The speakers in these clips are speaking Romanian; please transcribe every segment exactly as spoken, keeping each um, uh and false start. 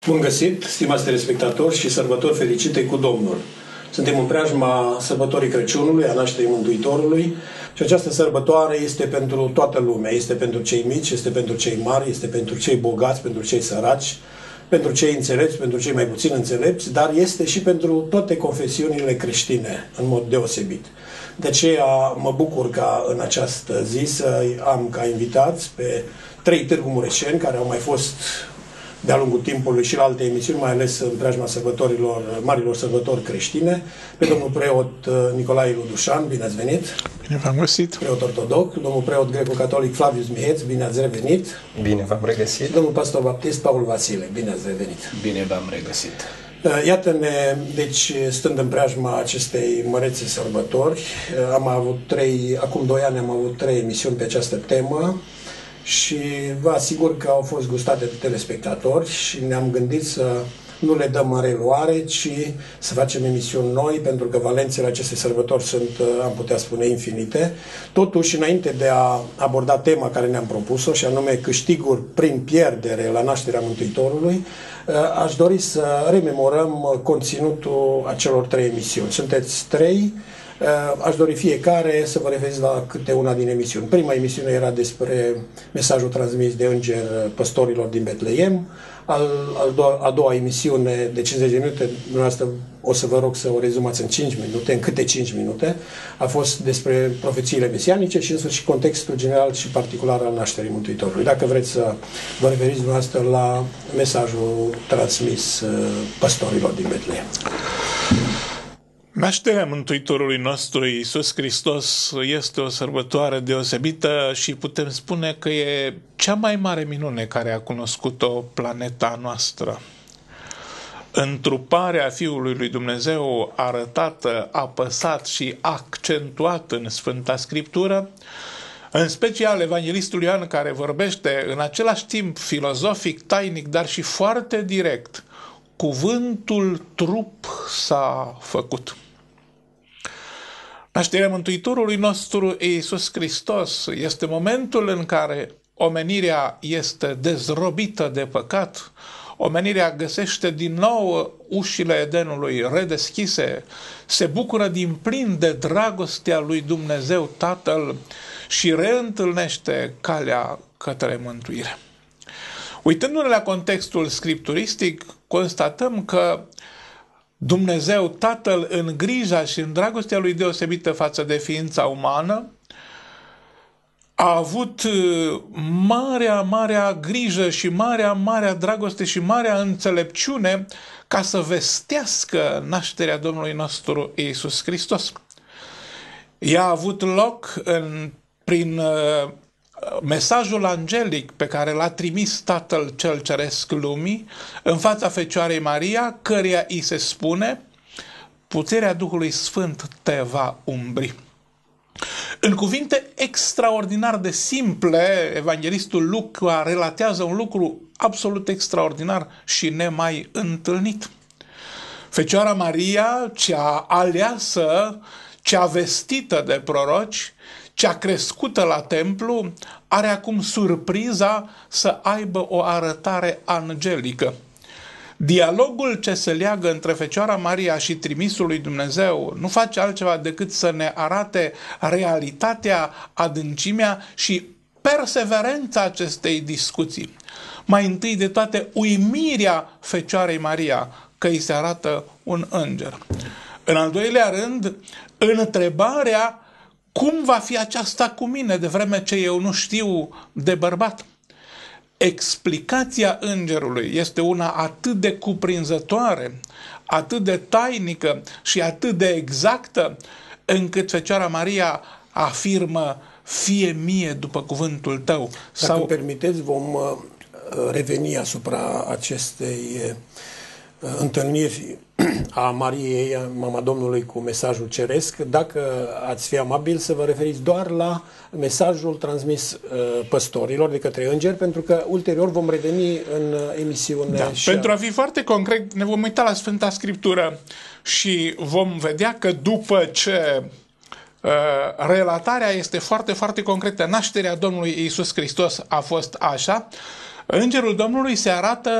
Bun găsit, stimați telespectatori și sărbători fericite cu Domnul! Suntem în preajma sărbătorii Crăciunului, a nașterii Mântuitorului și această sărbătoare este pentru toată lumea. Este pentru cei mici, este pentru cei mari, este pentru cei bogați, pentru cei săraci, pentru cei înțelepți, pentru cei mai puțin înțelepți, dar este și pentru toate confesiunile creștine, în mod deosebit. De aceea mă bucur ca în această zi să am ca invitați pe trei târgu mureșeni care au mai fost de-a lungul timpului și la alte emisiuni, mai ales în preajma sărbătorilor, marilor sărbători creștine, pe domnul preot Nicolae Ludușan, bine ați venit! Bine v-am găsit! Preot ortodox, domnul preot greco-catolic Flavius Miheț, bine ați revenit! Bine v-am regăsit! Domnul pastor baptist Paul Vasile, bine ați revenit! Bine v-am regăsit! Iată-ne, deci, stând în preajma acestei mărețe sărbători, am avut trei, acum doi ani am avut trei emisiuni pe această temă, și vă asigur că au fost gustate de telespectatori și ne-am gândit să nu le dăm în reluare, ci să facem emisiuni noi, pentru că valențele acestei sărbători sunt, am putea spune, infinite. Totuși, înainte de a aborda tema care ne-am propus-o, și anume câștiguri prin pierdere la nașterea Mântuitorului, aș dori să rememorăm conținutul acelor trei emisiuni. Sunteți trei. Aș dori fiecare să vă referiți la câte una din emisiuni. Prima emisiune era despre mesajul transmis de înger păstorilor din Betleem. Al, al doua, a doua emisiune de cincizeci de minute, dumneavoastră o să vă rog să o rezumați în cinci minute, în câte cinci minute, a fost despre profețiile mesianice și în sfârșit contextul general și particular al nașterii Mântuitorului. Dacă vreți să vă referiți dumneavoastră la mesajul transmis păstorilor din Betleem. Nașterea Mântuitorului nostru Iisus Hristos este o sărbătoare deosebită și putem spune că e cea mai mare minune care a cunoscut-o planeta noastră. Întruparea Fiului lui Dumnezeu arătată, apăsat și accentuat în Sfânta Scriptură, în special Evanghelistul Ioan, care vorbește în același timp filozofic, tainic, dar și foarte direct: cuvântul trup s-a făcut. Nașterea Mântuitorului nostru Iisus Hristos este momentul în care omenirea este dezrobită de păcat, omenirea găsește din nou ușile Edenului redeschise, se bucură din plin de dragostea lui Dumnezeu Tatăl și reîntâlnește calea către mântuire. Uitându-ne la contextul scripturistic, constatăm că Dumnezeu Tatăl, în grija și în dragostea lui deosebită față de ființa umană, a avut marea, marea grijă și marea, marea dragoste și marea înțelepciune ca să vestească nașterea Domnului nostru Iisus Hristos. Ea a avut loc în, prin mesajul angelic pe care l-a trimis Tatăl cel Ceresc lumii în fața Fecioarei Maria, căreia îi se spune: puterea Duhului Sfânt te va umbri. În cuvinte extraordinar de simple, Evanghelistul Luca relatează un lucru absolut extraordinar și nemai întâlnit. Fecioara Maria, cea aleasă, cea vestită de proroci, cea crescută la templu, are acum surpriza să aibă o arătare angelică. Dialogul ce se leagă între Fecioara Maria și trimisul lui Dumnezeu nu face altceva decât să ne arate realitatea, adâncimea și perseverența acestei discuții. Mai întâi de toate, uimirea Fecioarei Maria că îi se arată un înger. În al doilea rând, întrebarea: cum va fi aceasta cu mine, de vreme ce eu nu știu de bărbat? Explicația îngerului este una atât de cuprinzătoare, atât de tainică și atât de exactă, încât Fecioara Maria afirmă: fie mie după cuvântul tău. Dacă Sau... îmi permiteți, vom reveni asupra acestei întâlniri a Mariei, mama Domnului, cu mesajul ceresc. Dacă ați fi amabil să vă referiți doar la mesajul transmis uh, păstorilor de către îngeri, pentru că ulterior vom reveni în emisiune. Da. Și Pentru a fi foarte concret, ne vom uita la Sfânta Scriptură și vom vedea că după ce uh, relatarea este foarte, foarte concretă, nașterea Domnului Iisus Hristos a fost așa, îngerul Domnului se arată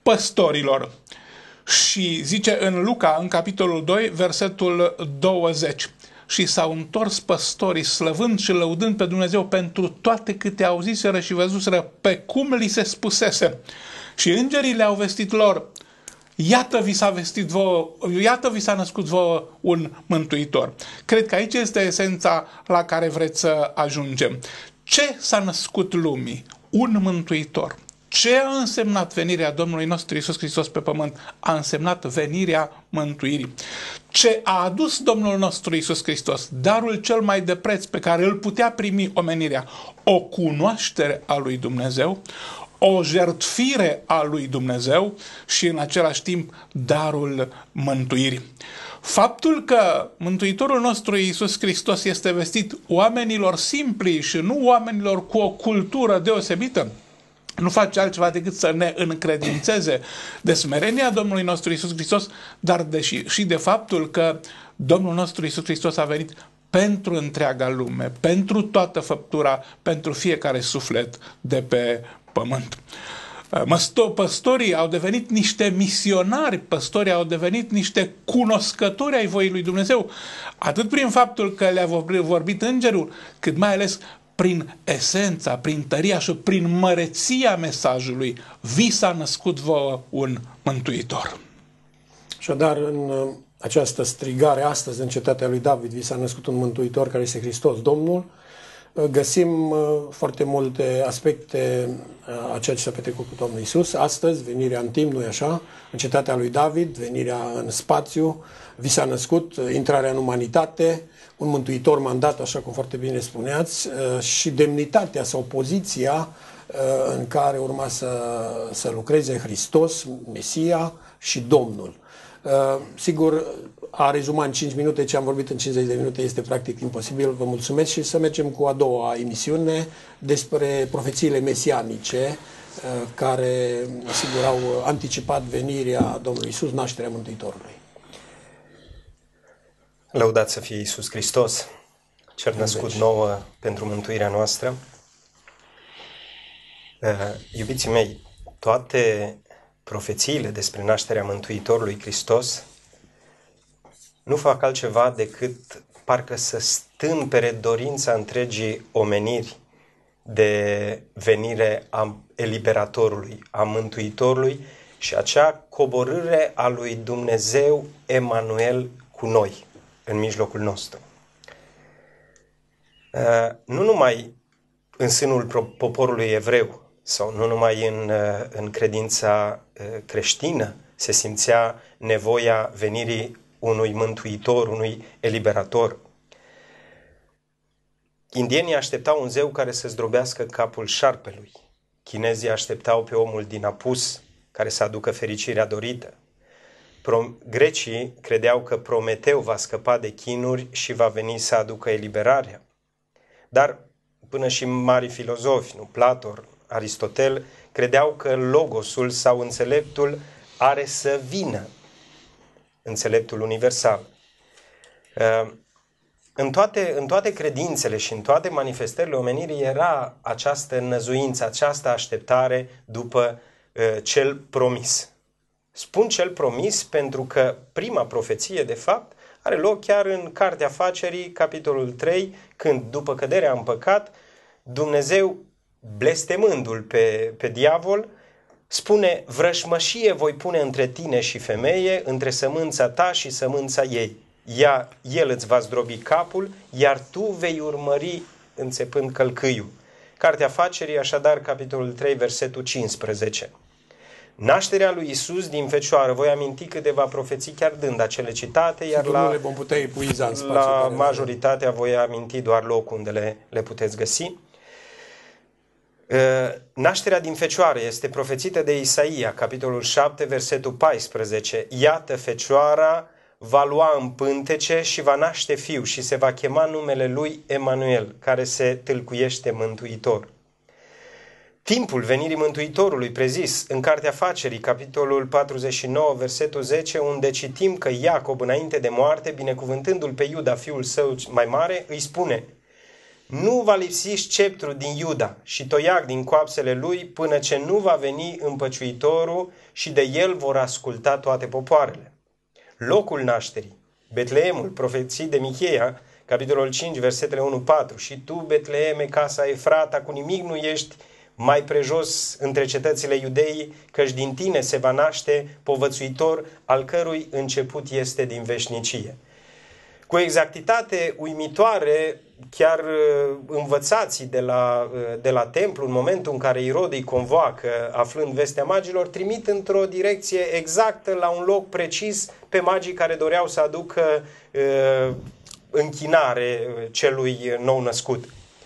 păstorilor. Și zice în Luca, în capitolul doi, versetul douăzeci. Și s-au întors păstorii, slăvând și lăudând pe Dumnezeu pentru toate câte auziseră și văzuseră, pe cum li se spusese. Și îngerii le-au vestit lor: iată vi s-a vestit vouă, iată vi s-a născut vouă un mântuitor. Cred că aici este esența la care vreți să ajungem. Ce s-a născut lumii? Un mântuitor. Ce a însemnat venirea Domnului nostru Iisus Hristos pe pământ? A însemnat venirea mântuirii. Ce a adus Domnul nostru Iisus Hristos? Darul cel mai de preț pe care îl putea primi omenirea. O cunoaștere a lui Dumnezeu, o jertfire a lui Dumnezeu și în același timp darul mântuirii. Faptul că Mântuitorul nostru Iisus Hristos este vestit oamenilor simpli și nu oamenilor cu o cultură deosebită, nu face altceva decât să ne încredințeze de smerenia Domnului nostru Iisus Hristos, dar deși, și de faptul că Domnul nostru Iisus Hristos a venit pentru întreaga lume, pentru toată făptura, pentru fiecare suflet de pe pământ. Păstorii au devenit niște misionari, păstorii au devenit niște cunoscători ai voii lui Dumnezeu, atât prin faptul că le-a vorbit îngerul, cât mai ales prin esența, prin tăria și prin măreția mesajului. Vi s-a născut vouă un mântuitor. Așadar, în această strigare astăzi în cetatea lui David, vi s-a născut un mântuitor care este Hristos Domnul, găsim foarte multe aspecte a ceea ce s-a petrecut cu Domnul Iisus. Astăzi, venirea în timp, nu-i așa? În cetatea lui David, venirea în spațiu, vi s-a născut, intrarea în umanitate, un mântuitor mandat, așa cum foarte bine spuneați, și demnitatea sau poziția în care urma să, să lucreze Hristos, Mesia și Domnul. Sigur, a rezuma în cinci minute ce am vorbit în cincizeci de minute este practic imposibil. Vă mulțumesc și să mergem cu a doua emisiune despre profețiile mesianice care, sigur, au anticipat venirea Domnului Iisus, nașterea Mântuitorului. Lăudat să fie Iisus Hristos, cel născut nouă pentru mântuirea noastră. Iubiții mei, toate profețiile despre nașterea Mântuitorului Hristos nu fac altceva decât parcă să stâmpere dorința întregii omeniri de venire a eliberatorului, a Mântuitorului și acea coborâre a lui Dumnezeu Emanuel cu noi, în mijlocul nostru. Nu numai în sânul poporului evreu sau nu numai în, în credința creștină se simțea nevoia venirii unui mântuitor, unui eliberator. Indienii așteptau un zeu care să zdrobească capul șarpelui. Chinezii așteptau pe omul din apus care să aducă fericirea dorită. Pro- Grecii credeau că Prometeu va scăpa de chinuri și va veni să aducă eliberarea. Dar până și mari filozofi, nu Platon, Aristotel, credeau că logosul sau înțeleptul are să vină, înțeleptul universal. În toate, în toate credințele și în toate manifestările omenirii era această năzuință, această așteptare după uh, cel promis. Spun cel promis pentru că prima profeție, de fapt, are loc chiar în Cartea Facerii, capitolul trei, când, după căderea în păcat, Dumnezeu, blestemându-l pe, pe diavol, spune: vrășmășie voi pune între tine și femeie, între sămânța ta și sămânța ei. Ea, el îți va zdrobi capul, iar tu vei urmări înțepând călcâiul. Cartea Facerii, așadar, capitolul trei, versetul cincisprezece. Nașterea lui Iisus din fecioară, voi aminti câteva profeții chiar dând acele citate, iar Sigur, la, nu le vom putea epuiza în spațiu la care majoritatea voi aminti doar locul unde le, le puteți găsi. Nașterea din fecioară este profețită de Isaia, capitolul șapte, versetul paisprezece. Iată, fecioara va lua în pântece și va naște fiu și se va chema numele lui Emanuel, care se tâlcuiește mântuitor. Timpul venirii Mântuitorului prezis în Cartea Facerii, capitolul patruzeci și nouă, versetul zece, unde citim că Iacob, înainte de moarte, binecuvântându-l pe Iuda, fiul său mai mare, îi spune: Nu va lipsi sceptrul din Iuda și toiac din coapsele lui până ce nu va veni împăciuitorul și de el vor asculta toate popoarele. Locul nașterii, Betleemul, profeții de Micheia, capitolul cinci, versetele unu patru. Și tu, Betleeme, casa Efrata, cu nimic nu ești mai prejos între cetățile Iudeii, căci din tine se va naște povățuitor, al cărui început este din veșnicie. Cu exactitate uimitoare, chiar învățații de la, de la templu, în momentul în care Irod îi convoacă, aflând vestea magilor, trimit într-o direcție exactă, la un loc precis, pe magii care doreau să aducă uh, închinare celui nou născut.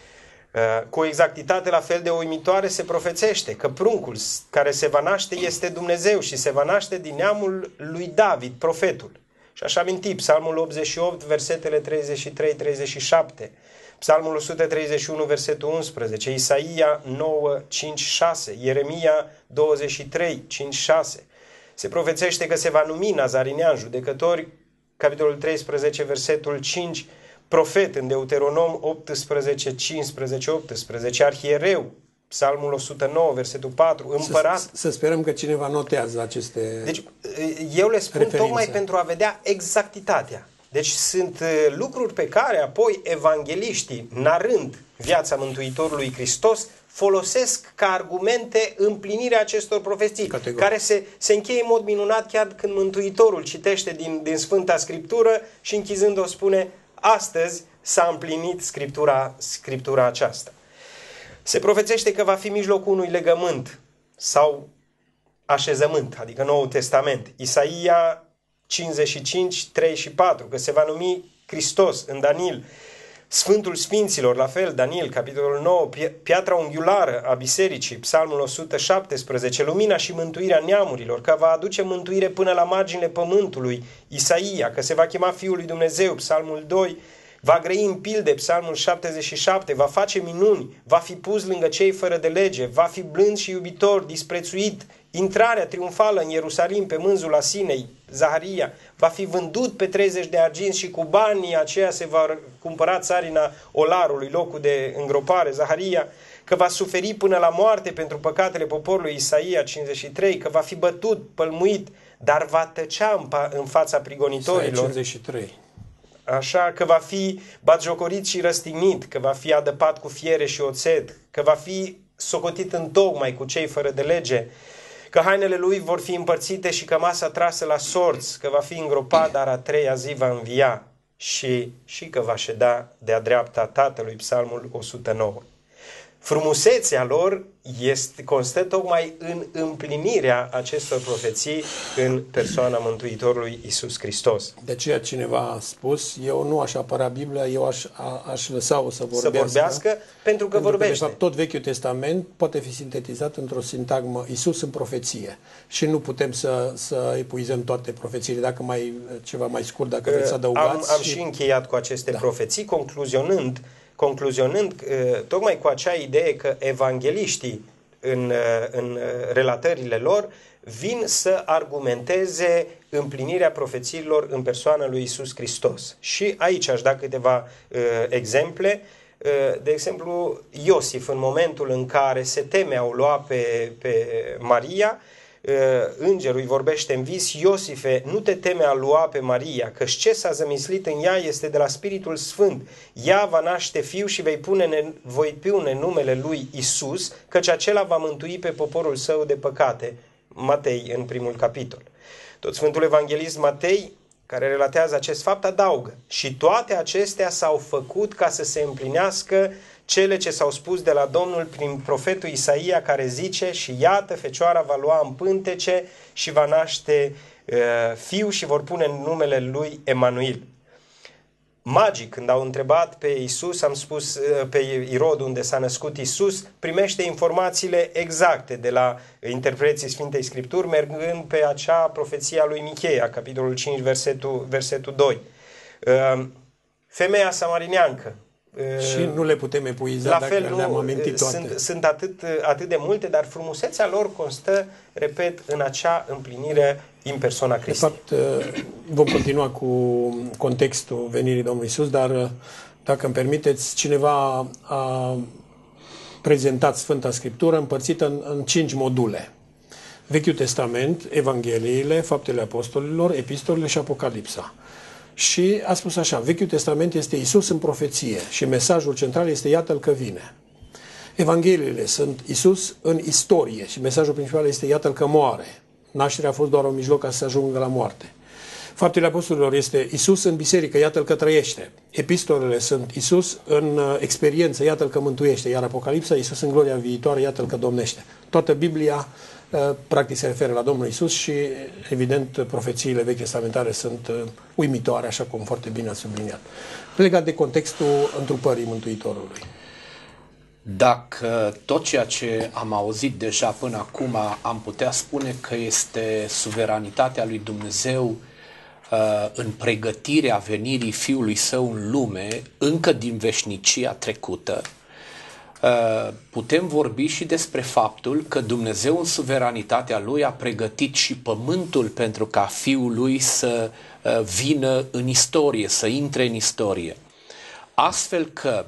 Cu o exactitate la fel de uimitoare se profețește că pruncul care se va naște este Dumnezeu și se va naște din neamul lui David, profetul. Și aș aminti Psalmul optzeci și opt, versetele treizeci și trei treizeci și șapte, Psalmul o sută treizeci și unu, versetul unsprezece, Isaia nouă, cinci șase, Ieremia douăzeci și trei, cinci șase. Se profețește că se va numi Nazarinean, Judecători, capitolul treisprezece, versetul cinci, profet în Deuteronom optsprezece, cincisprezece, optsprezece, arhiereu, Psalmul o sută nouă, versetul patru, împărat. Să, să sperăm că cineva notează aceste Deci eu le spun referințe. Tocmai pentru a vedea exactitatea. Deci sunt lucruri pe care apoi evangeliștii, narând viața Mântuitorului Hristos, folosesc ca argumente împlinirea acestor profeții, Categoric. care se, se încheie în mod minunat chiar când Mântuitorul citește din, din Sfânta Scriptură și închizând-o spune: astăzi s-a împlinit Scriptura, Scriptura aceasta. Se profețește că va fi mijlocul unui legământ sau așezământ, adică Noul Testament. Isaia cincizeci și cinci, trei și patru, că se va numi Hristos în Daniel. Sfântul Sfinților, la fel, Daniel, capitolul nouă, piatra unghiulară a bisericii, Psalmul o sută șaptesprezece, lumina și mântuirea neamurilor, că va aduce mântuire până la marginile pământului, Isaia, că se va chema Fiul lui Dumnezeu, Psalmul doi, va grăi în pilde, Psalmul șaptezeci și șapte, va face minuni, va fi pus lângă cei fără de lege, va fi blând și iubitor, disprețuit, intrarea triumfală în Ierusalim pe mânzul Asinei, Zaharia, va fi vândut pe treizeci de arginți și cu banii aceia se va cumpăra țarina olarului, locul de îngropare, Zaharia, că va suferi până la moarte pentru păcatele poporului, Isaia cincizeci și trei, că va fi bătut, pălmuit, dar va tăcea în, pa- în fața prigonitorilor. cincizeci și trei. Așa, că va fi batjocorit și răstignit, că va fi adăpat cu fiere și oțet, că va fi socotit întocmai cu cei fără de lege, că hainele lui vor fi împărțite și că masa trasă la sorți, că va fi îngropat, dar a treia zi va învia și, și că va ședea de-a dreapta Tatălui, Psalmul o sută nouă. Frumusețea lor este, constă tocmai în împlinirea acestor profeții în persoana Mântuitorului Iisus Hristos. De aceea cineva a spus: eu nu aș apăra Biblia, eu aș, a, aș lăsa-o să vorbească. Să vorbească pentru că pentru vorbește. Că, de fapt, tot Vechiul Testament poate fi sintetizat într-o sintagmă: Iisus în profeție. Și nu putem să, să epuizăm toate profețiile. Dacă mai ceva mai scurt, dacă vreți să adăugați. Am, am și încheiat cu aceste da. profeții, concluzionând concluzionând tocmai cu acea idee că evangeliștii în, în relatările lor vin să argumenteze împlinirea profețiilor în persoana lui Iisus Hristos. Și aici aș da câteva uh, exemple. Uh, de exemplu, Iosif, în momentul în care se teme a o lua pe, pe Maria, îngerul îi vorbește în vis: Iosife, nu te teme a lua pe Maria, căci ce s-a zămislit în ea este de la Spiritul Sfânt. Ea va naște fiu și vei pune, voi pune numele lui Isus, căci acela va mântui pe poporul său de păcate. Matei, în primul capitol. Tot Sfântul Evanghelist Matei, care relatează acest fapt, adaugă: și toate acestea s-au făcut ca să se împlinească cele ce s-au spus de la Domnul prin profetul Isaia, care zice: și iată, fecioara va lua în pântece și va naște uh, fiu și vor pune numele lui Emanuel. Magii, când au întrebat pe Iisus, am spus, uh, pe Irod, unde s-a născut Iisus, primește informațiile exacte de la interpreții Sfintei Scripturi, mergând pe acea profeție a lui Micheia, capitolul cinci, versetul, versetul doi. Uh, femeia samarineancă. Și nu le putem epuiza la dacă fel, nu, le-am amintit toate. Sunt, sunt atât, atât de multe, dar frumusețea lor constă, repet, în acea împlinire în persoana Cristi. De fapt, vom continua cu contextul venirii Domnului Iisus, dar Dacă îmi permiteți, cineva a prezentat Sfânta Scriptură împărțită în, în cinci module. Vechiul Testament, Evangheliile, Faptele Apostolilor, Epistolele și Apocalipsa. Și a spus așa, Vechiul Testament este Isus în profeție și mesajul central este iată-l că vine. Evangheliile sunt Isus în istorie și mesajul principal este iată-l că moare. Nașterea a fost doar un mijloc ca să se ajungă la moarte. Faptele Apostolilor este Isus în biserică, iată-l că trăiește. Epistolele sunt Isus în experiență, iată-l că mântuiește. Iar Apocalipsa, Isus în gloria viitoare, iată-l că domnește. Toată Biblia practic se referă la Domnul Isus și, evident, profețiile vechi testamentare sunt uimitoare, așa cum foarte bine ați subliniat. Legat de contextul întrupării Mântuitorului. Dacă tot ceea ce am auzit deja până acum am putea spune că este suveranitatea lui Dumnezeu în pregătirea venirii Fiului Său în lume, încă din veșnicia trecută, putem vorbi și despre faptul că Dumnezeu în suveranitatea Lui a pregătit și pământul pentru ca Fiul Lui să vină în istorie, să intre în istorie. Astfel că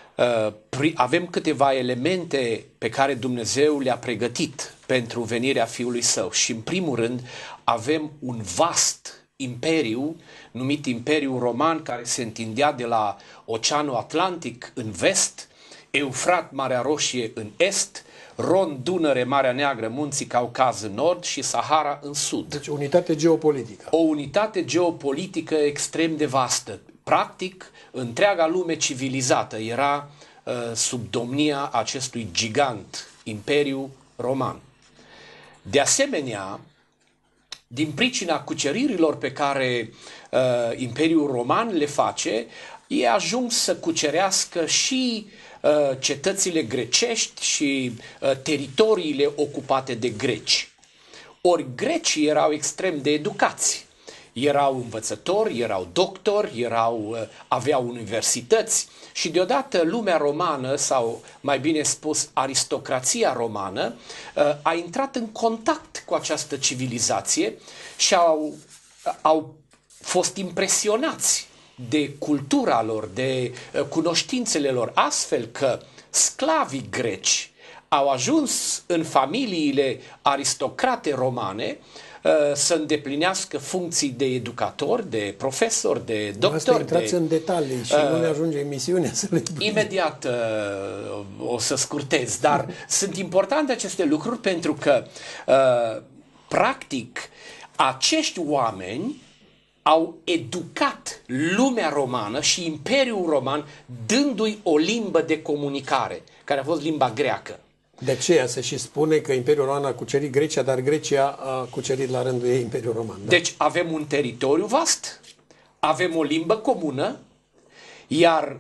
avem câteva elemente pe care Dumnezeu le-a pregătit pentru venirea Fiului Său și în primul rând avem un vast imperiu numit Imperiul Roman care se întindea de la Oceanul Atlantic în vest, Eufrat, Marea Roșie în est, Ron, Dunăre, Marea Neagră, Munții Caucaz în nord și Sahara în sud. Deci unitate geopolitică. O unitate geopolitică extrem de vastă. Practic, întreaga lume civilizată era uh, sub domnia acestui gigant, Imperiul Roman. De asemenea, din pricina cuceririlor pe care uh, Imperiul Roman le face, ei ajung să cucerească și uh, cetățile grecești și uh, teritoriile ocupate de greci. Ori grecii erau extrem de educați. Erau învățători, erau doctori, erau, aveau universități și deodată lumea romană, sau mai bine spus aristocrația romană, a intrat în contact cu această civilizație și au, au fost impresionați de cultura lor, de cunoștințele lor, astfel că sclavii greci au ajuns în familiile aristocrate romane să îndeplinească funcții de educator, de profesor, de doctor. Asta intrați de, în detalii și uh, nu ne ajunge emisiunea să le spune. Imediat uh, o să scurtez, dar sunt importante aceste lucruri pentru că uh, practic acești oameni au educat lumea romană și Imperiul Roman dându-i o limbă de comunicare, care a fost limba greacă. De aceea se și spune că Imperiul Roman a cucerit Grecia, dar Grecia a cucerit la rândul ei Imperiul Roman. Da? Deci avem un teritoriu vast, avem o limbă comună, iar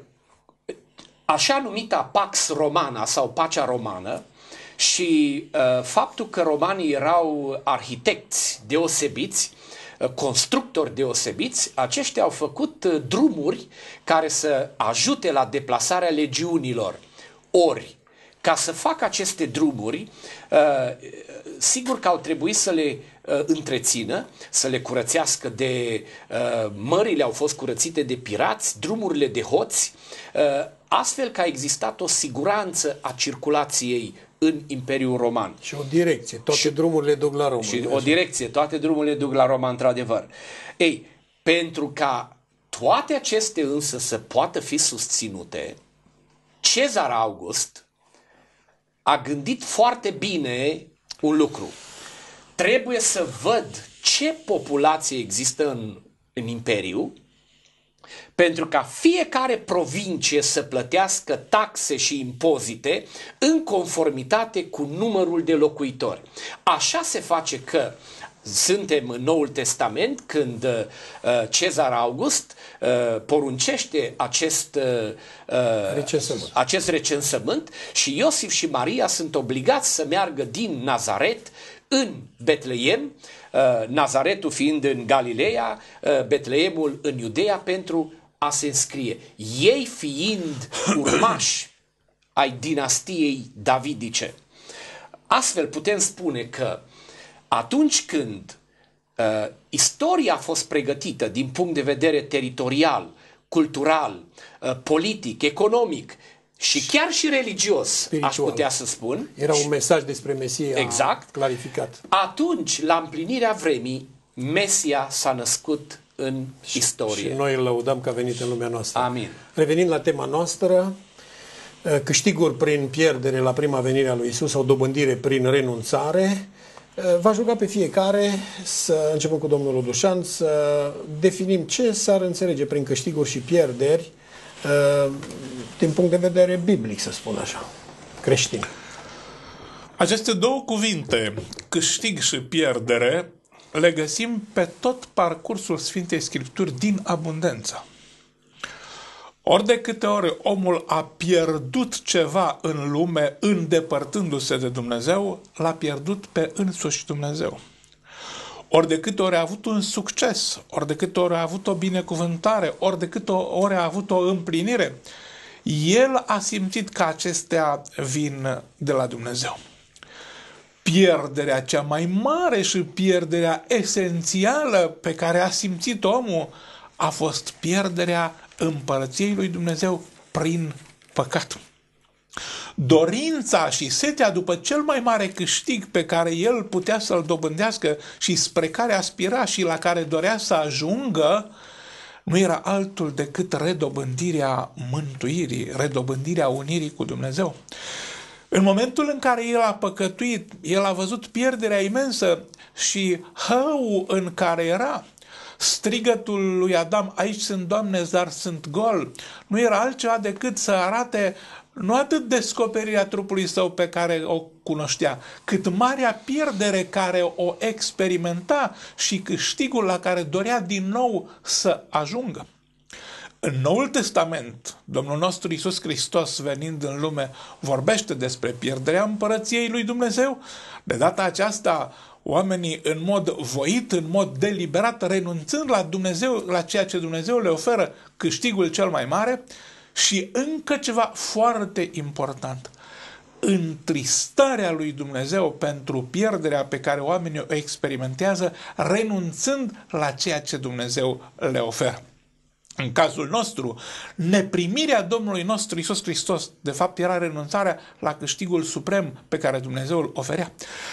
așa numita Pax Romana sau Pacea Romană și uh, faptul că romanii erau arhitecți deosebiți, uh, constructori deosebiți, aceștia au făcut uh, drumuri care să ajute la deplasarea legiunilor. Ori, ca să facă aceste drumuri, sigur că au trebuit să le întrețină, să le curățească de mările au fost curățite de pirați, drumurile de hoți, astfel că a existat o siguranță a circulației în Imperiul Roman. Și o direcție, toate și, drumurile duc la Roma. Și o direcție, toate drumurile duc la Roma, într-adevăr. Ei, pentru ca toate acestea însă să poată fi susținute, Cezar August a gândit foarte bine un lucru. Trebuie să văd ce populație există în, în imperiu, pentru ca fiecare provincie să plătească taxe și impozite în conformitate cu numărul de locuitori. Așa se face că suntem în Noul Testament când uh, Cezar August uh, poruncește acest, uh, recensământ. acest recensământ și Iosif și Maria sunt obligați să meargă din Nazaret în Betleem, uh, Nazaretul fiind în Galileea, uh, Betleemul în Iudeea pentru a se înscrie. Ei fiind urmași ai dinastiei davidice. Astfel putem spune că atunci când uh, istoria a fost pregătită din punct de vedere teritorial cultural, politic, economic și chiar și religios, spiritual, aș putea să spun. Era un mesaj despre Mesia exact, clarificat. Atunci, la împlinirea vremii, Mesia s-a născut în și, istorie. Și noi îl lăudăm că a venit în lumea noastră. Amin. Revenind la tema noastră, câștiguri prin pierdere la prima venire a lui Isus sau dobândire prin renunțare, v-aș ruga pe fiecare, să începem cu domnul Odușan, să definim ce s-ar înțelege prin câștiguri și pierderi din punct de vedere biblic, să spun așa, creștin. Aceste două cuvinte, câștig și pierdere, le găsim pe tot parcursul Sfintei Scripturi din abundență. Ori de câte ori omul a pierdut ceva în lume îndepărtându-se de Dumnezeu, l-a pierdut pe însuși Dumnezeu. Ori de câte ori a avut un succes, ori de câte ori a avut o binecuvântare, ori de câte ori a avut o împlinire, el a simțit că acestea vin de la Dumnezeu. Pierderea cea mai mare și pierderea esențială pe care a simțit omul a fost pierderea împărăției lui Dumnezeu prin păcat. Dorința și setea după cel mai mare câștig pe care el putea să-l dobândească și spre care aspira și la care dorea să ajungă, nu era altul decât redobândirea mântuirii, redobândirea unirii cu Dumnezeu. În momentul în care el a păcătuit, el a văzut pierderea imensă și hăul în care era. Strigătul lui Adam, aici sunt, Doamne, dar sunt gol, nu era altceva decât să arate nu atât descoperirea trupului său pe care o cunoștea, cât marea pierdere care o experimenta și câștigul la care dorea din nou să ajungă. În Noul Testament, Domnul nostru Iisus Hristos, venind în lume, vorbește despre pierderea împărăției lui Dumnezeu. De data aceasta, oamenii în mod voit, în mod deliberat, renunțând la Dumnezeu, la ceea ce Dumnezeu le oferă, câștigul cel mai mare. Și încă ceva foarte important, întristarea lui Dumnezeu pentru pierderea pe care oamenii o experimentează, renunțând la ceea ce Dumnezeu le oferă. În cazul nostru, neprimirea Domnului nostru Iisus Hristos, de fapt, era renunțarea la câștigul suprem pe care Dumnezeu îl oferea.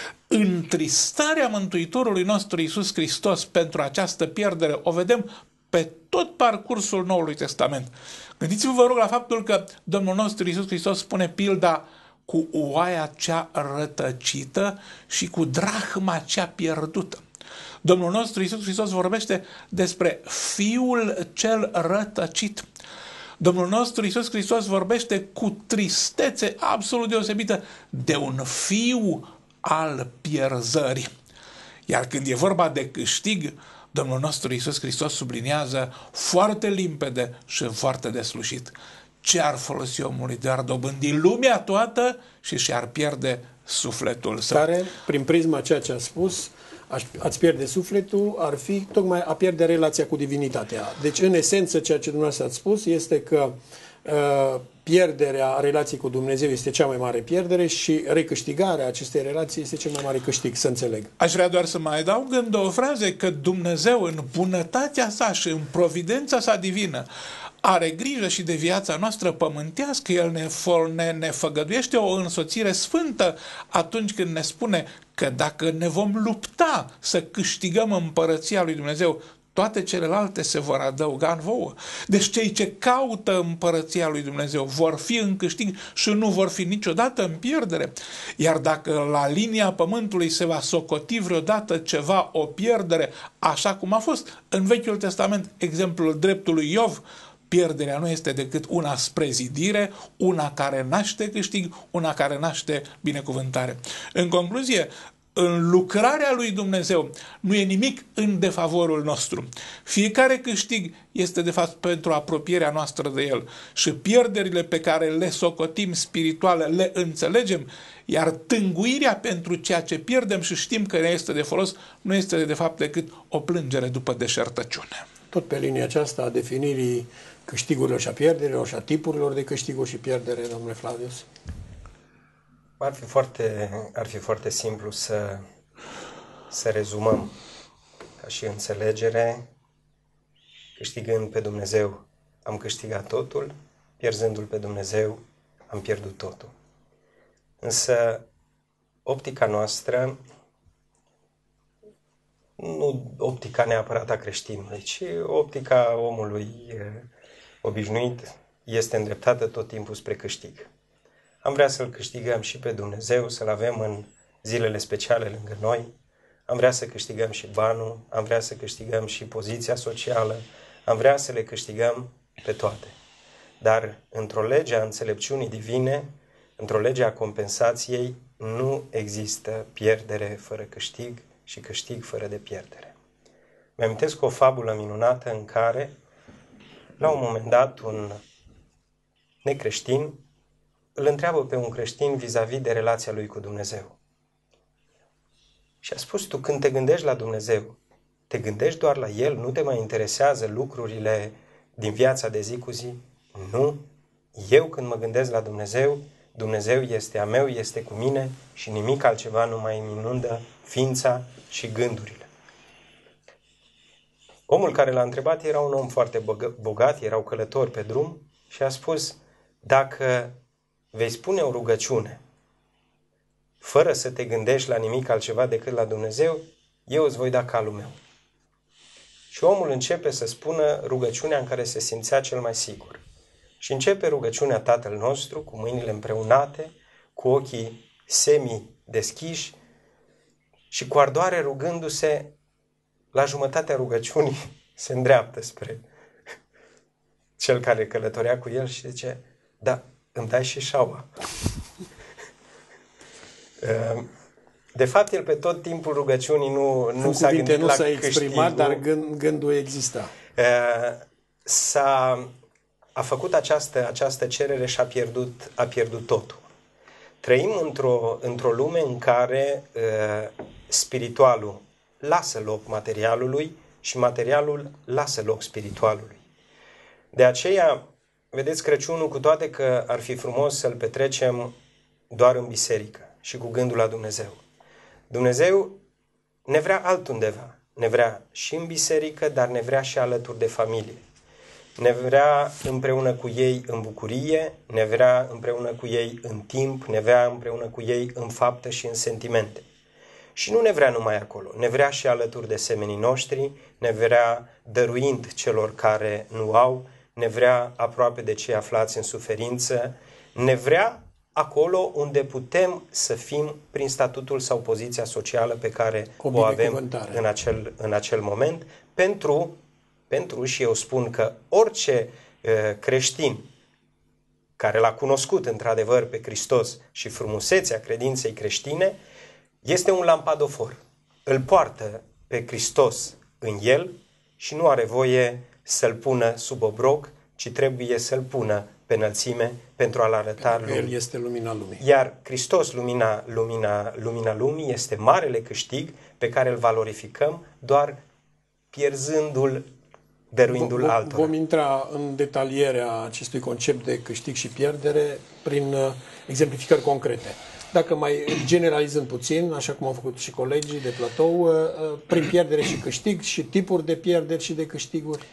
Întristarea Mântuitorului nostru Iisus Hristos pentru această pierdere o vedem pe tot parcursul Noului Testament. Gândiți-vă, vă rog, la faptul că Domnul nostru Iisus Hristos spune pilda cu oaia cea rătăcită și cu drahma cea pierdută. Domnul nostru Iisus Hristos vorbește despre Fiul cel rătăcit. Domnul nostru Iisus Hristos vorbește cu tristețe absolut deosebită de un fiu al pierzării. Iar când e vorba de câștig, Domnul nostru Iisus Hristos subliniază foarte limpede și foarte deslușit: ce ar folosi omului de ar dobândi lumea toată și și-ar pierde sufletul său. Care, prin prisma ceea ce a spus, ați pierde sufletul, ar fi tocmai a pierde relația cu divinitatea. Deci, în esență, ceea ce dumneavoastră ați spus este că uh, pierderea relației cu Dumnezeu este cea mai mare pierdere și recâștigarea acestei relații este cel mai mare câștig, să înțeleg. Aș vrea doar să mai adaug în două fraze că Dumnezeu, în bunătatea sa și în providența sa divină, are grijă și de viața noastră pământească. El ne, ne, ne făgăduiește o însoțire sfântă atunci când ne spune că dacă ne vom lupta să câștigăm împărăția lui Dumnezeu, toate celelalte se vor adăuga în vouă. Deci cei ce caută împărăția lui Dumnezeu vor fi în câștig și nu vor fi niciodată în pierdere. Iar dacă la linia pământului se va socoti vreodată ceva, o pierdere, așa cum a fost în Vechiul Testament, exemplul dreptului Iov, pierderea nu este decât una spre zidire, una care naște câștig, una care naște binecuvântare. În concluzie, în lucrarea lui Dumnezeu nu e nimic în defavorul nostru. Fiecare câștig este de fapt pentru apropierea noastră de El și pierderile pe care le socotim spirituale le înțelegem, iar tânguirea pentru ceea ce pierdem și știm că ne este de folos nu este de fapt decât o plângere după deșertăciune. Tot pe linia aceasta a definirii câștigurilor și a pierderilor și a tipurilor de câștiguri și pierdere, domnule Flavius. Ar fi foarte, ar fi foarte simplu să, să rezumăm ca și înțelegere, câștigând pe Dumnezeu am câștigat totul, pierzându-L pe Dumnezeu, am pierdut totul. Însă, optica noastră, nu optica neapărat a creștinului, ci optica omului obișnuit, este îndreptată tot timpul spre câștig. Am vrea să-L câștigăm și pe Dumnezeu, să-L avem în zilele speciale lângă noi, am vrea să câștigăm și banul, am vrea să câștigăm și poziția socială, am vrea să le câștigăm pe toate. Dar într-o lege a înțelepciunii divine, într-o lege a compensației, nu există pierdere fără câștig și câștig fără de pierdere. Mi-amintesc o fabulă minunată în care, la un moment dat, un necreștin îl întreabă pe un creștin vis-a-vis de relația lui cu Dumnezeu. Și a spus, tu când te gândești la Dumnezeu, te gândești doar la El? Nu te mai interesează lucrurile din viața de zi cu zi? Nu. Eu când mă gândesc la Dumnezeu, Dumnezeu este a meu, este cu mine și nimic altceva nu mai îmi inundă ființa și gândurile. Omul care l-a întrebat era un om foarte bogat, erau călători pe drum și a spus, dacă vei spune o rugăciune fără să te gândești la nimic altceva decât la Dumnezeu, eu îți voi da calul meu. Și omul începe să spună rugăciunea în care se simțea cel mai sigur. Și începe rugăciunea Tatăl nostru, cu mâinile împreunate, cu ochii semi-deschiși și cu ardoare rugându-se, la jumătatea rugăciunii se îndreaptă spre cel care călătorea cu el și zice, da, îmi dai și șaua. De fapt, el pe tot timpul rugăciunii nu, nu s-a gândit nu la s-a exprimat, câștigul. dar gând, gândul exista. S-a, a făcut această, această cerere și a pierdut, a pierdut totul. Trăim într-o, într-o lume în care uh, spiritualul lasă loc materialului și materialul lasă loc spiritualului. De aceea, vedeți, Crăciunul, cu toate că ar fi frumos să-l petrecem doar în biserică și cu gândul la Dumnezeu. Dumnezeu ne vrea altundeva. Ne vrea și în biserică, dar ne vrea și alături de familie. Ne vrea împreună cu ei în bucurie, ne vrea împreună cu ei în timp, ne vrea împreună cu ei în fapte și în sentimente. Și nu ne vrea numai acolo, ne vrea și alături de semenii noștri, ne vrea dăruind celor care nu au, ne vrea aproape de cei aflați în suferință, ne vrea acolo unde putem să fim prin statutul sau poziția socială pe care o, o avem în acel, în acel moment, pentru, pentru, și eu spun că orice uh, creștin care l-a cunoscut într-adevăr pe Hristos și frumusețea credinței creștine, este un lampadofor. Îl poartă pe Hristos în el și nu are voie să-l pună sub obroc, ci trebuie să-l pună pe înălțime pentru a-l arăta lumii. El este lumina lumii. Iar Hristos, lumina, lumina, lumina lumii, este marele câștig pe care îl valorificăm doar pierzându-l, dăruindu-l vom, altora. Vom intra în detalierea acestui concept de câștig și pierdere prin uh, exemplificări concrete. Dacă mai generalizăm puțin, așa cum au făcut și colegii de platou, uh, prin pierdere și câștig și tipuri de pierderi și de câștiguri?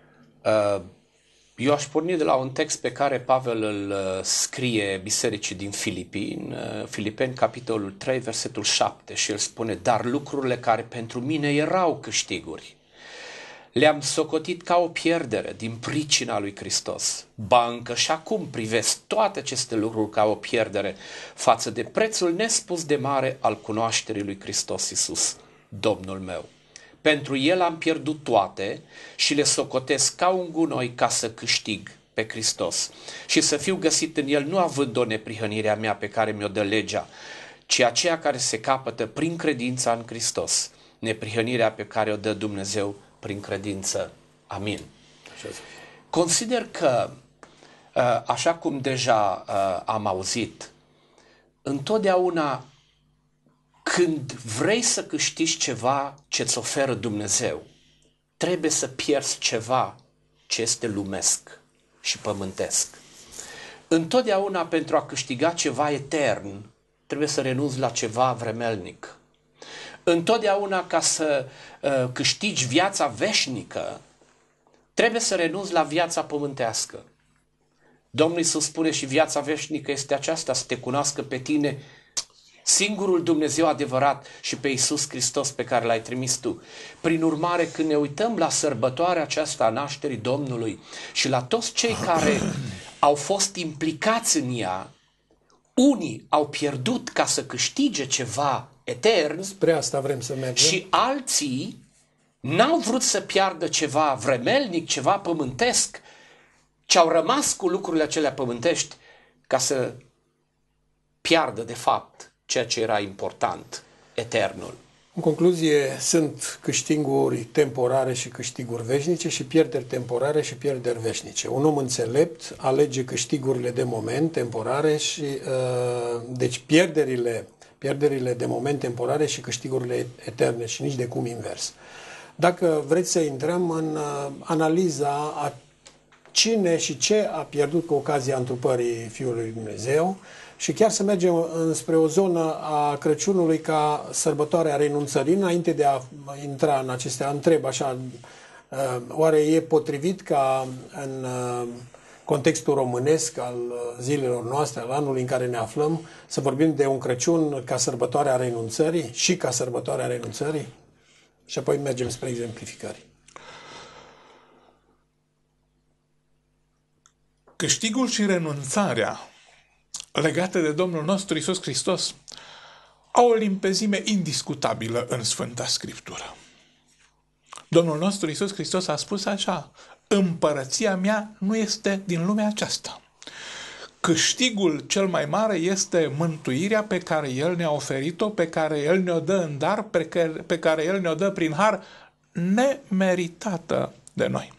Uh. Eu aș porni de la un text pe care Pavel îl scrie bisericii din Filipeni, Filipeni, capitolul trei, versetul șapte, și el spune, dar lucrurile care pentru mine erau câștiguri, le-am socotit ca o pierdere din pricina lui Hristos. Ba încă și acum privesc toate aceste lucruri ca o pierdere față de prețul nespus de mare al cunoașterii lui Hristos Iisus, Domnul meu. Pentru el am pierdut toate și le socotesc ca un gunoi ca să câștig pe Hristos și să fiu găsit în el, nu având o neprihănirea mea pe care mi-o dă legea, ci aceea care se capătă prin credința în Hristos, neprihănirea pe care o dă Dumnezeu prin credință. Amin. Consider că, așa cum deja am auzit, întotdeauna când vrei să câștigi ceva ce îți oferă Dumnezeu, trebuie să pierzi ceva ce este lumesc și pământesc. Întotdeauna pentru a câștiga ceva etern, trebuie să renunți la ceva vremelnic. Întotdeauna ca să uh, câștigi viața veșnică, trebuie să renunți la viața pământească. Domnul Iisus spune și viața veșnică este aceasta, să te cunoască pe tine, singurul Dumnezeu adevărat, și pe Iisus Hristos pe care l-ai trimis tu. Prin urmare, când ne uităm la sărbătoarea aceasta a nașterii Domnului și la toți cei care au fost implicați în ea, unii au pierdut ca să câștige ceva etern. Spre asta vrem să mergem. Și alții n-au vrut să piardă ceva vremelnic, ceva pământesc, ci au rămas cu lucrurile acelea pământești ca să piardă de fapt ceea ce era important, eternul. În concluzie, sunt câștiguri temporare și câștiguri veșnice și pierderi temporare și pierderi veșnice. Un om înțelept alege câștigurile de moment, temporare, și uh, deci pierderile, pierderile de moment temporare și câștigurile eterne și nici de cum invers. Dacă vreți să intrăm în uh, analiza a cine și ce a pierdut cu ocazia întrupării Fiului lui Dumnezeu, și chiar să mergem spre o zonă a Crăciunului ca sărbătoarea renunțării. Înainte de a intra în acestea, întreb așa, oare e potrivit ca în contextul românesc al zilelor noastre, al anului în care ne aflăm, să vorbim de un Crăciun ca sărbătoarea renunțării și ca sărbătoarea renunțării? Și apoi mergem spre exemplificări. Câștigul și renunțarea legate de Domnul nostru Iisus Hristos au o limpezime indiscutabilă în Sfânta Scriptură. Domnul nostru Iisus Hristos a spus așa: împărăția mea nu este din lumea aceasta. Câștigul cel mai mare este mântuirea pe care El ne-a oferit-o, pe care El ne-o dă în dar, pe care, pe care El ne-o dă prin har, nemeritată de noi.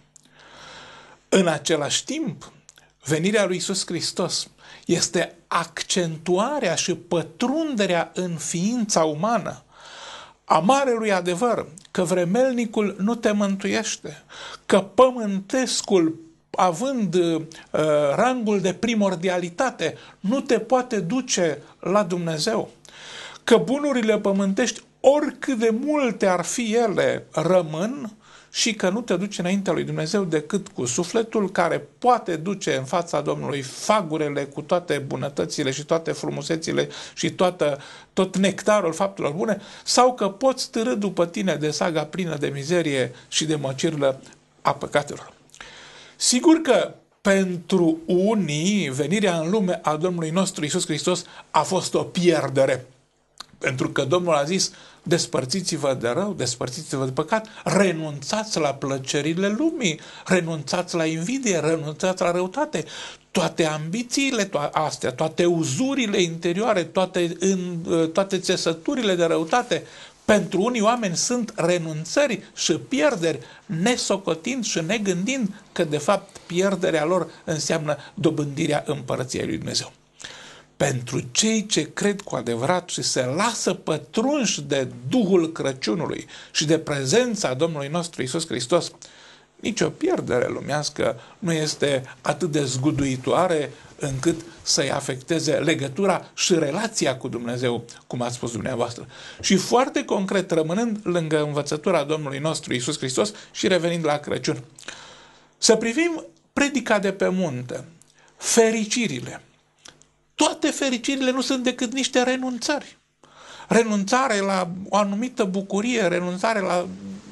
În același timp, venirea lui Iisus Hristos este accentuarea și pătrunderea în ființa umană a marelui adevăr că vremelnicul nu te mântuiește, că pământescul, având uh, rangul de primordialitate, nu te poate duce la Dumnezeu, că bunurile pământești, oricât de multe ar fi ele, rămân, și că nu te duce înaintea lui Dumnezeu decât cu sufletul care poate duce în fața Domnului fagurele cu toate bunătățile și toate frumusețile și toată, tot nectarul faptelor bune, sau că poți târî după tine de saga plină de mizerie și de măcirlă a păcatelor. Sigur că pentru unii venirea în lume a Domnului nostru Iisus Hristos a fost o pierdere, pentru că Domnul a zis: despărțiți-vă de rău, despărțiți-vă de păcat, renunțați la plăcerile lumii, renunțați la invidie, renunțați la răutate. Toate ambițiile to- astea, toate uzurile interioare, toate, în, toate țesăturile de răutate, pentru unii oameni sunt renunțări și pierderi, nesocotind și negândind că de fapt pierderea lor înseamnă dobândirea împărăției lui Dumnezeu. Pentru cei ce cred cu adevărat și se lasă pătrunși de Duhul Crăciunului și de prezența Domnului nostru Iisus Hristos, nicio pierdere lumească nu este atât de zguduitoare încât să-i afecteze legătura și relația cu Dumnezeu, cum ați spus dumneavoastră. Și foarte concret, rămânând lângă învățătura Domnului nostru Iisus Hristos și revenind la Crăciun, să privim predica de pe munte, fericirile. Toate fericirile nu sunt decât niște renunțări. Renunțare la o anumită bucurie, renunțare la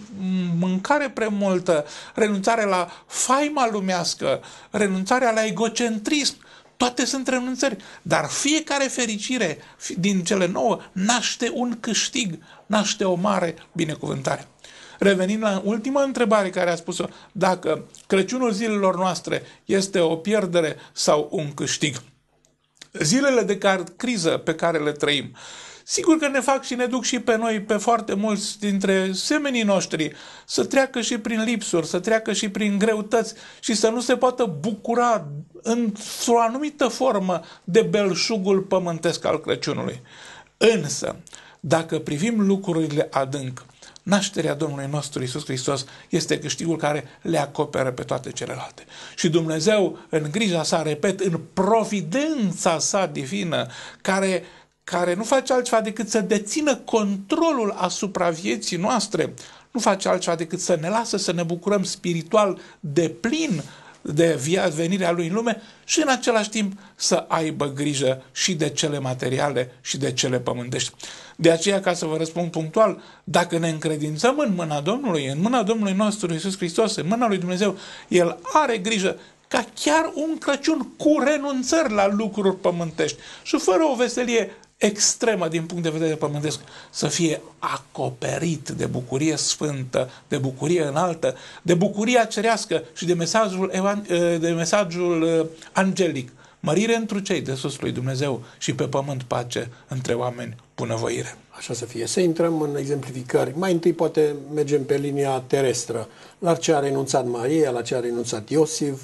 mâncare prea multă, renunțare la faima lumească, renunțarea la egocentrism. Toate sunt renunțări. Dar fiecare fericire din cele nouă naște un câștig, naște o mare binecuvântare. Revenind la ultima întrebare care a spus-o, dacă Crăciunul zilelor noastre este o pierdere sau un câștig. Zilele de criză pe care le trăim, sigur că ne fac și ne duc și pe noi, pe foarte mulți dintre semenii noștri, să treacă și prin lipsuri, să treacă și prin greutăți și să nu se poată bucura într-o anumită formă de belșugul pământesc al Crăciunului. Însă, dacă privim lucrurile adânc, nașterea Domnului nostru Iisus Hristos este câștigul care le acoperă pe toate celelalte. Și Dumnezeu, în grija sa, repet, în providența sa divină, care care nu face altceva decât să dețină controlul asupra vieții noastre, nu face altceva decât să ne lasă să ne bucurăm spiritual de plin de venirea Lui în lume și în același timp să aibă grijă și de cele materiale și de cele pământești. De aceea, ca să vă răspund punctual, dacă ne încredințăm în mâna Domnului, în mâna Domnului nostru Iisus Hristos, în mâna lui Dumnezeu, El are grijă ca chiar un Crăciun cu renunțări la lucruri pământești și fără o veselie extremă din punct de vedere pământesc, să fie acoperit de bucurie sfântă, de bucurie înaltă, de bucuria cerească și de mesajul, de mesajul angelic. Mărire întru cei de sus lui Dumnezeu și pe pământ pace între oameni, bunăvoire. Așa să fie. Să intrăm în exemplificări. Mai întâi poate mergem pe linia terestră. La ce a renunțat Maria, la ce a renunțat Iosif,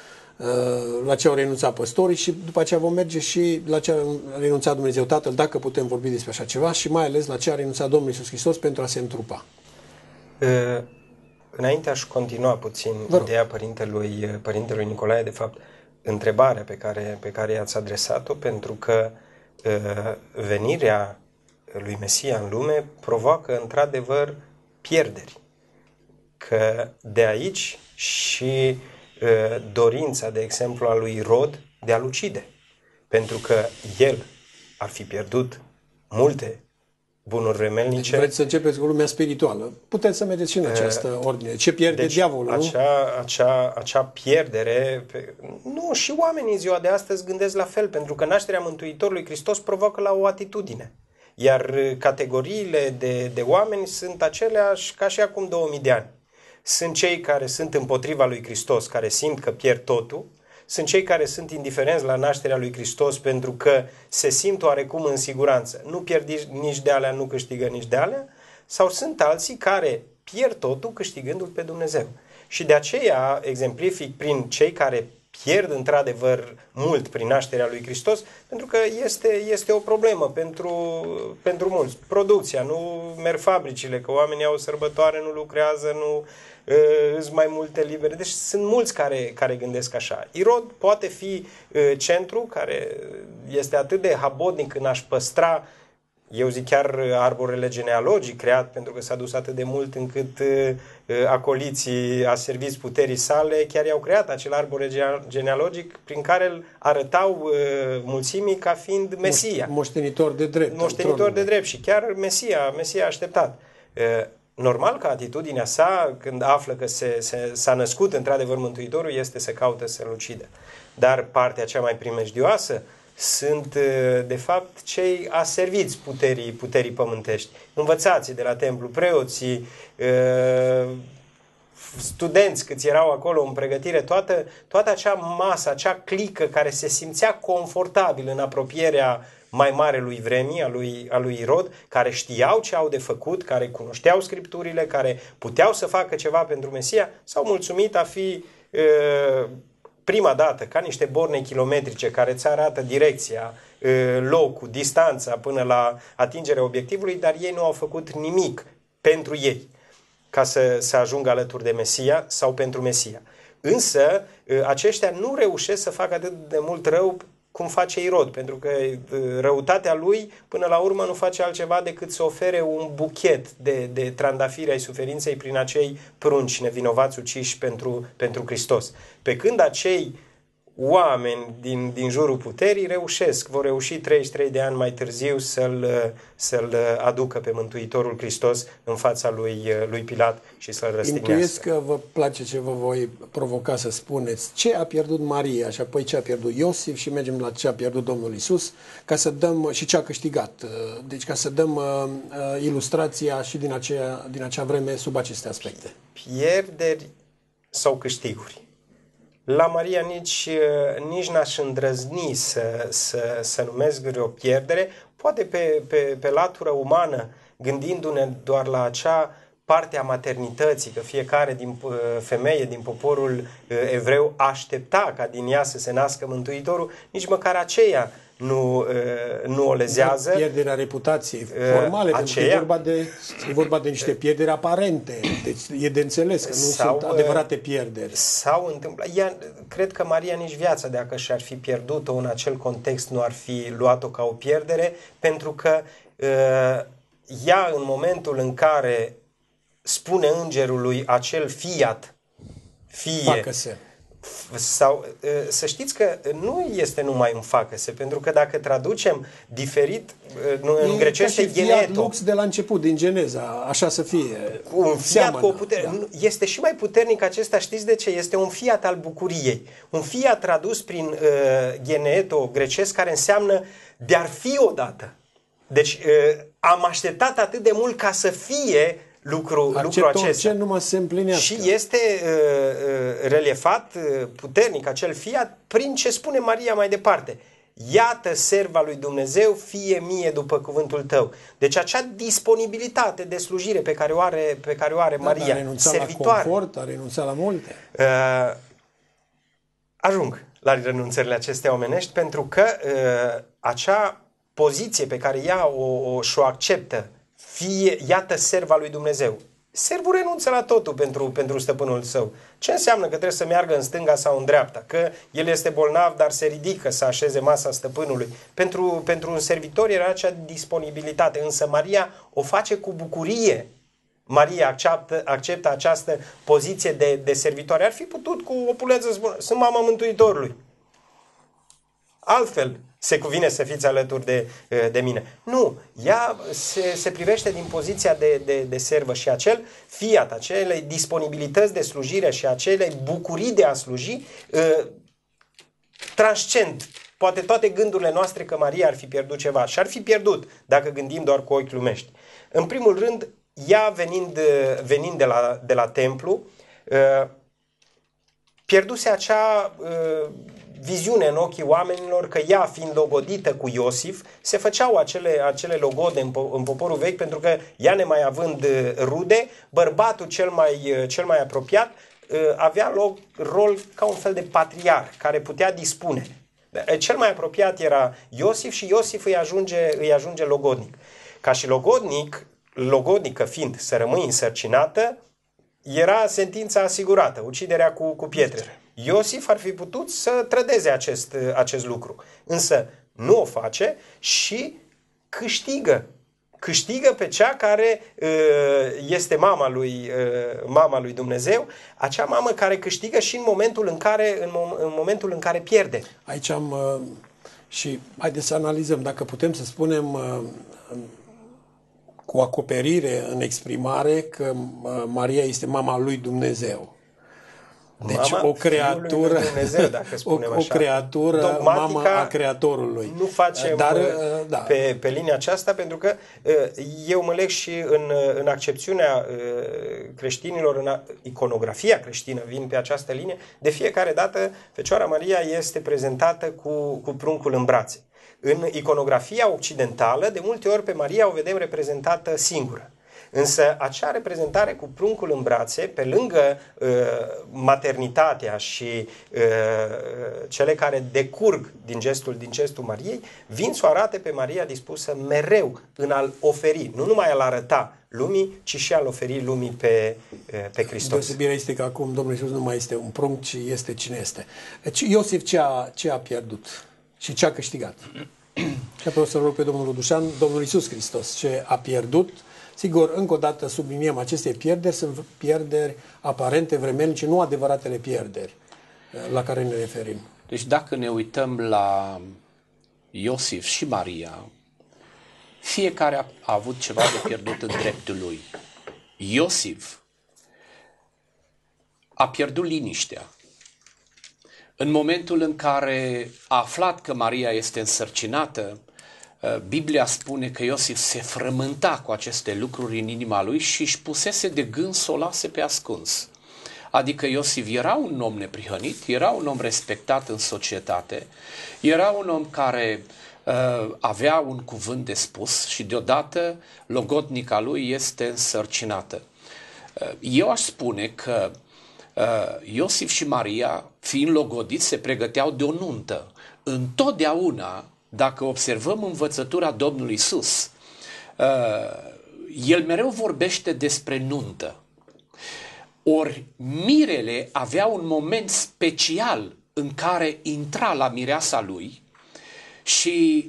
la ce au renunțat păstorii și după aceea vom merge și la ce a renunțat Dumnezeu Tatăl, dacă putem vorbi despre așa ceva, și mai ales la ce a renunțat Domnul Iisus Hristos pentru a se întrupa. Uh, înainte aș continua puțin ideea părintelui, părintelui Nicolae, de fapt, întrebarea pe care, pe care i-ați adresat-o, pentru că uh, venirea lui Mesia în lume provoacă într-adevăr pierderi. Că de aici și dorința, de exemplu, a lui Irod de a-l ucide. Pentru că el ar fi pierdut multe bunuri remelnice. Deci vreți să începeți cu lumea spirituală. Puteți să mergeți și în această ordine. Ce pierde deci, diavolul, acea, nu? Acea, acea pierdere... Pe... Nu, și oamenii în ziua de astăzi gândesc la fel, pentru că nașterea Mântuitorului Hristos provoacă la o atitudine. Iar categoriile de, de oameni sunt aceleași ca și acum două mii de ani. Sunt cei care sunt împotriva lui Hristos, care simt că pierd totul. Sunt cei care sunt indiferenți la nașterea lui Hristos pentru că se simt oarecum în siguranță. Nu pierd nici de alea, nu câștigă nici de alea. Sau sunt alții care pierd totul câștigându-L pe Dumnezeu. Și de aceea exemplific prin cei care pierd într-adevăr mult prin nașterea lui Hristos, pentru că este, este o problemă pentru, pentru mulți. Producția, nu merg fabricile, că oamenii au sărbătoare, nu lucrează, nu sunt mai multe libere. Deci sunt mulți care, care gândesc așa. Irod poate fi centru care este atât de habotnic în a-și păstra, eu zic chiar arborele genealogic creat, pentru că s-a dus atât de mult încât acoliții aserviți puterii sale chiar i-au creat acel arbore genealogic prin care îl arătau mulțimii ca fiind Mesia. Moștenitor de drept. Moștenitor de drept și chiar Mesia, Mesia așteptat. Normal că atitudinea sa, când află că se, se, s-a născut într-adevăr Mântuitorul, este să caute să-l ucidă. Dar partea cea mai primejdioasă sunt, de fapt, cei aserviți puterii, puterii pământești. Învățații de la templu, preoții, studenți câți erau acolo în pregătire, toată, toată acea masă, acea clică care se simțea confortabil în apropierea mai mare lui vremii, a lui, a lui Irod, care știau ce au de făcut, care cunoșteau Scripturile, care puteau să facă ceva pentru Mesia, s-au mulțumit a fi e, prima dată, ca niște borne kilometrice care îți arată direcția, e, locul, distanța până la atingerea obiectivului, dar ei nu au făcut nimic pentru ei ca să, să ajungă alături de Mesia sau pentru Mesia. Însă, aceștia nu reușesc să facă atât de mult rău cum face Irod, pentru că răutatea lui până la urmă nu face altceva decât să ofere un buchet de, de trandafiri ai suferinței prin acei prunci nevinovați uciși pentru, pentru Hristos. Pe când acei oameni din, din jurul puterii reușesc, vor reuși treizeci și trei de ani mai târziu să-l, să-l aducă pe Mântuitorul Hristos în fața lui, lui Pilat și să-l răstignească. Intuiesc că vă place ce vă voi provoca să spuneți. Ce a pierdut Maria și apoi ce a pierdut Iosif și mergem la ce a pierdut Domnul Iisus ca să dăm și ce a câștigat. Deci ca să dăm uh, ilustrația și din, aceea, din acea vreme sub aceste aspecte. Pierderi sau câștiguri? La Maria nici, nici n-aș îndrăzni să, să, să numesc vreo pierdere, poate pe, pe, pe latură umană, gândindu-ne doar la acea parte a maternității, că fiecare din femeie din poporul evreu aștepta ca din ea să se nască Mântuitorul, nici măcar aceea nu, nu o lezează. Pierderea reputației formale, aceea, pentru că e vorba, de, e vorba de niște pierderi aparente. Deci e de înțeles că nu sau, sunt adevărate pierderi. Sau întâmplă. Ea, cred că Maria nici viața, dacă și-ar fi pierdut-o în acel context, nu ar fi luat-o ca o pierdere, pentru că ea, în momentul în care spune îngerului acel fiat, fie, facă-se. Sau, să știți că nu este numai un facă-se, pentru că dacă traducem diferit, în grecește geneto. Lux de la început, din Geneza, așa să fie. Un fiat cu o putere. Da. Este și mai puternic acesta, știți de ce? Este un fiat al bucuriei. Un fiat tradus prin uh, geneto grecesc, care înseamnă de-ar fi odată. Deci uh, am așteptat atât de mult ca să fie lucru, lucru acesta. Numai se împlinească. Și este uh, uh, reliefat uh, puternic acel fiat prin ce spune Maria mai departe. Iată serva lui Dumnezeu, fie mie după cuvântul tău. Deci acea disponibilitate de slujire pe care o are, pe care o are Maria, da, a renunțat servitoare. La confort, a renunțat la multe. Uh, ajung la renunțările acestea omenești, pentru că uh, acea poziție pe care ea o, o, și-o acceptă, fie, iată serva lui Dumnezeu. Servul renunță la totul pentru, pentru stăpânul său. Ce înseamnă că trebuie să meargă în stânga sau în dreapta? Că el este bolnav, dar se ridică să așeze masa stăpânului. Pentru, pentru un servitor era acea disponibilitate, însă Maria o face cu bucurie. Maria acceptă, acceptă această poziție de, de servitoare. Ar fi putut cu opulență să spună, sunt mama Mântuitorului. Altfel se cuvine să fiți alături de, de mine. Nu, ea se, se privește din poziția de, de, de servă și acel fiat, acele disponibilități de slujire și acele bucurii de a sluji uh, transcend poate toate gândurile noastre că Maria ar fi pierdut ceva. Și ar fi pierdut dacă gândim doar cu ochi lumești. În primul rând, ea venind, venind de, la, de la templu, uh, pierduse acea uh, viziune în ochii oamenilor că ea, fiind logodită cu Iosif, se făceau acele, acele logode în, în poporul vechi, pentru că ea, nemai având rude, bărbatul cel mai, cel mai apropiat avea loc, rol ca un fel de patriarh care putea dispune. Cel mai apropiat era Iosif și Iosif îi ajunge, îi ajunge logodnic. Ca și logodnic, logodnică fiind să rămâi însărcinată, era sentința asigurată, uciderea cu, cu pietre. Iosif ar fi putut să trădeze acest, acest lucru, însă nu o face și câștigă. Câștigă pe cea care uh, este mama lui, uh, mama lui Dumnezeu, acea mamă care câștigă și în momentul în care, în, mom- în momentul în care pierde. Aici am uh, și haideți să analizăm dacă putem să spunem uh, cu acoperire în exprimare că uh, Maria este mama lui Dumnezeu. Deci mama o creatură, Dumnezeu, dacă spunem o, așa. o creatură, Dogmatica mama a Creatorului. Nu facem Dar, da. pe, pe linia aceasta, pentru că eu mă leg și în, în accepțiunea creștinilor, în iconografia creștină, vin pe această linie, de fiecare dată Fecioara Maria este prezentată cu, cu pruncul în brațe. În iconografia occidentală, de multe ori pe Maria o vedem reprezentată singură. Însă acea reprezentare cu pruncul în brațe, pe lângă uh, maternitatea și uh, cele care decurg din gestul, din gestul Mariei, vin să o arate pe Maria dispusă mereu în a-L oferi, nu numai a-L arăta lumii, ci și a-L oferi lumii pe, uh, pe Hristos. Deosebirea este că acum Domnul Iisus nu mai este un prunc, ci este cine este. Deci Iosif ce a, ce a pierdut și ce a câștigat? Și apoi o să rog pe Domnul Dușan, Domnul Iisus Hristos, ce a pierdut. Sigur, încă o dată subliniem, aceste pierderi sunt pierderi aparente, vremelnice, nu adevăratele pierderi la care ne referim. Deci dacă ne uităm la Iosif și Maria, fiecare a avut ceva de pierdut în dreptul lui. Iosif a pierdut liniștea. În momentul în care a aflat că Maria este însărcinată, Biblia spune că Iosif se frământa cu aceste lucruri în inima lui și își pusese de gând să o lase pe ascuns. Adică Iosif era un om neprihănit, era un om respectat în societate, era un om care uh, avea un cuvânt de spus și deodată logodnica lui este însărcinată. Uh, eu aș spune că uh, Iosif și Maria, fiind logodiți, se pregăteau de o nuntă. Întotdeauna dacă observăm învățătura Domnului Iisus, el mereu vorbește despre nuntă. Ori mirele avea un moment special în care intra la mireasa lui și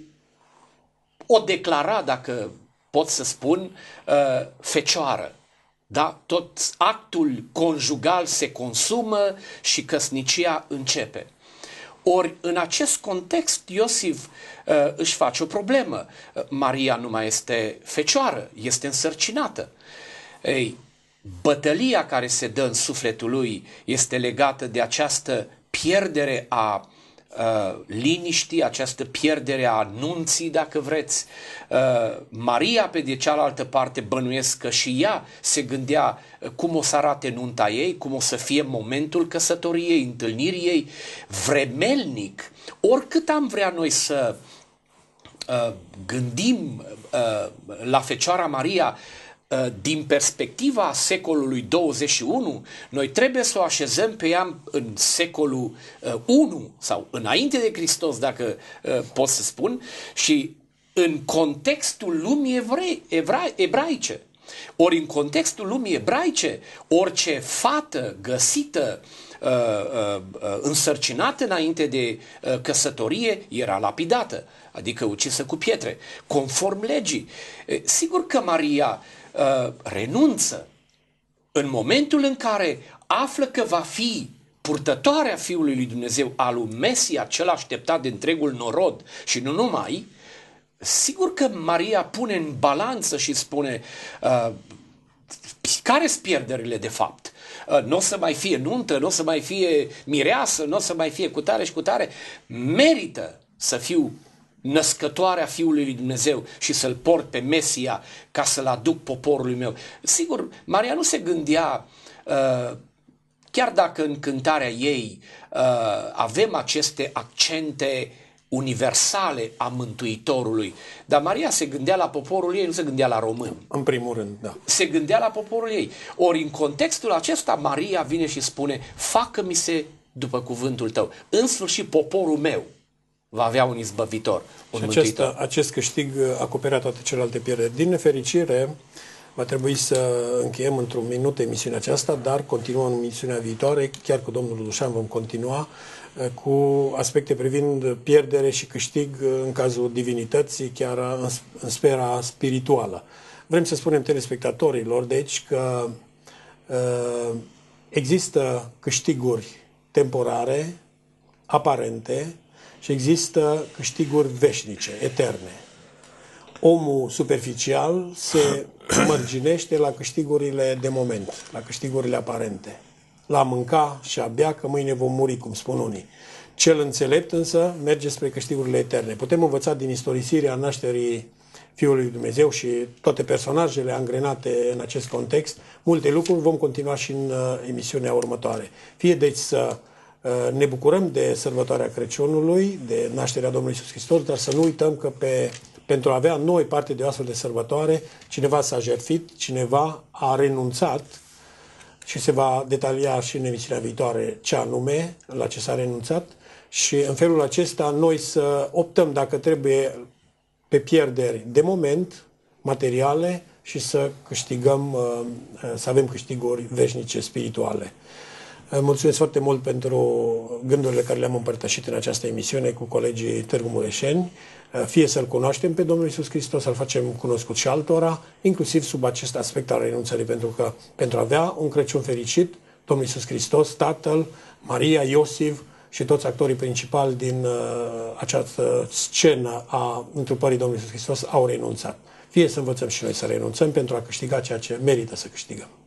o declara, dacă pot să spun, fecioară. Da? Tot actul conjugal se consumă și căsnicia începe. Ori în acest context Iosif uh, își face o problemă. Maria nu mai este fecioară, este însărcinată. Ei, bătălia care se dă în sufletul lui este legată de această pierdere a uh, liniștii, această pierdere a anunții, dacă vreți. Uh, Maria, pe de cealaltă parte, bănuiesc că și ea se gândea cum o să arate nunta ei, cum o să fie momentul căsătoriei, întâlnirii ei, vremelnic. Oricât am vrea noi să uh, gândim uh, la Fecioara Maria uh, din perspectiva secolului douăzeci și unu, noi trebuie să o așezăm pe ea în secolul uh, unu sau înainte de Hristos, dacă uh, pot să spun, și în contextul lumii evrei, evra, ebraice. Ori în contextul lumii ebraice, orice fată găsită uh, uh, însărcinată înainte de uh, căsătorie era lapidată, adică ucisă cu pietre, conform legii. Sigur că Maria uh, renunță în momentul în care află că va fi purtătoarea Fiului lui Dumnezeu, al lui Mesia, cel așteptat de întregul norod și nu numai. Sigur că Maria pune în balanță și spune uh, care sunt pierderile de fapt. Uh, nu o să mai fie nuntă, nu o să mai fie mireasă, nu o să mai fie cutare și cutare. Merită să fiu născătoarea Fiului lui Dumnezeu și să-L port pe Mesia ca să-L aduc poporului meu. Sigur, Maria nu se gândea, uh, chiar dacă în cântarea ei uh, avem aceste accente universale a Mântuitorului. Dar Maria se gândea la poporul ei, nu se gândea la români. În primul rând, da. Se gândea la poporul ei. Ori în contextul acesta, Maria vine și spune: facă-mi se după cuvântul tău. În sfârșit, poporul meu va avea un izbăvitor, un și mântuitor. Acest, acest câștig acoperea toate celelalte pierderi. Din nefericire, va trebui să încheiem într-un minut emisiunea aceasta, dar continuăm în emisiunea viitoare, chiar cu domnul Dușan vom continua cu aspecte privind pierdere și câștig în cazul divinității, chiar în, în sfera spirituală. Vrem să spunem telespectatorilor, deci, că uh, există câștiguri temporare, aparente, și există câștiguri veșnice, eterne. Omul superficial se mărginește la câștigurile de moment, la câștigurile aparente. La a mânca și a bea, că mâine vom muri, cum spun unii. Cel înțelept însă merge spre câștigurile eterne. Putem învăța din istorisirea nașterii Fiului lui Dumnezeu și toate personajele angrenate în acest context multe lucruri. Vom continua și în uh, emisiunea următoare. Fie deci să uh, ne bucurăm de sărbătoarea Crăciunului, de nașterea Domnului Iisus Hristos, dar să nu uităm că pe, pentru a avea noi parte de o astfel de sărbătoare, cineva s-a jertfit, cineva a renunțat, și se va detalia și în emisiunea viitoare ce anume, la ce s-a renunțat, și în felul acesta noi să optăm, dacă trebuie, pe pierderi de moment, materiale, și să câștigăm, să avem câștiguri veșnice, spirituale. Mulțumesc foarte mult pentru gândurile care le-am împărtășit în această emisiune cu colegii Târgu Mureșeni. Fie să-L cunoaștem pe Domnul Iisus Hristos, să-L facem cunoscut și altora, inclusiv sub acest aspect al renunțării, pentru că pentru a avea un Crăciun fericit, Domnul Iisus Hristos, Tatăl, Maria, Iosif și toți actorii principali din uh, această scenă a întrupării Domnului Iisus Hristos au renunțat. Fie să învățăm și noi să renunțăm pentru a câștiga ceea ce merită să câștigăm.